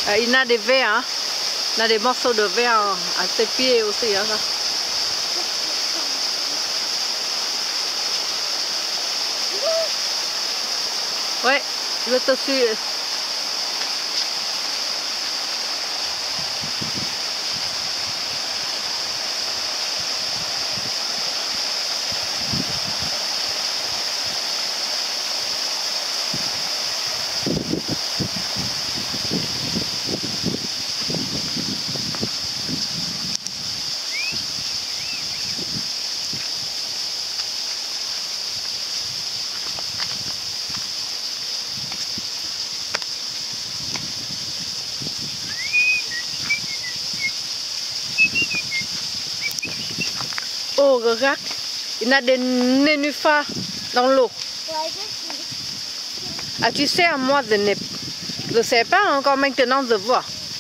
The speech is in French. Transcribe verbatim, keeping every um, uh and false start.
Euh, il y a des verres, hein. Il y a des morceaux de verre à ses pieds aussi. Hein. Ouais, je te suis. Oh, regarde, il y a des nénuphars dans l'eau. Ah, tu sais, moi, je ne sais pas encore maintenant, je vois.